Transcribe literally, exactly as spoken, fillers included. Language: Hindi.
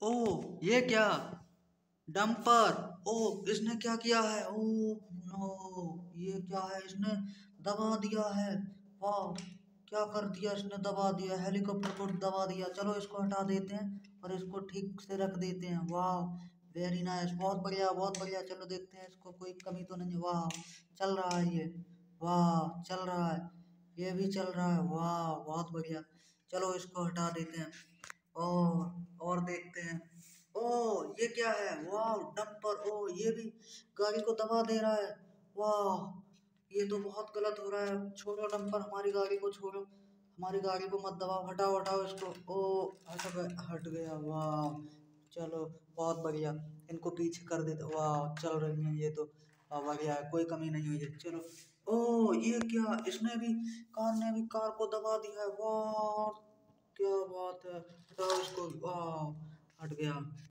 ओ ये क्या डंपर। ओ इसने क्या किया है। ओ नो, ये क्या है, इसने दबा दिया है। वाह, क्या कर दिया इसने, दबा दिया हेलीकॉप्टर को, दबा दिया। चलो इसको हटा देते हैं और इसको ठीक से रख देते हैं। वाह, वेरी नाइस, बहुत बढ़िया बहुत बढ़िया। चलो देखते हैं इसको कोई कमी तो नहीं। वाह, चल रहा है ये। वाह, चल रहा है, ये भी चल रहा है। वाह, बहुत बढ़िया। चलो इसको हटा देते हैं और और देखते हैं। ओ ये क्या है, वाह डंपर। ओ ये भी गाड़ी को दबा दे रहा है। वाह, ये तो बहुत गलत हो रहा है। छोड़ो डंपर, हमारी गाड़ी को छोड़ो, हमारी गाड़ी को मत दबाओ, हटाओ हटाओ इसको। ओ हट गया, हट गया। वाह, चलो बहुत बढ़िया, इनको पीछे कर देते। वाह, चल रही है ये तो। वाह, बढ़िया है, कोई कमी नहीं हुई है। चलो। ओ ये क्या, इसने भी, कार ने भी कार को दबा दिया है। वाह, क्या बात है, हटाओ इसको। वाह, हट गया।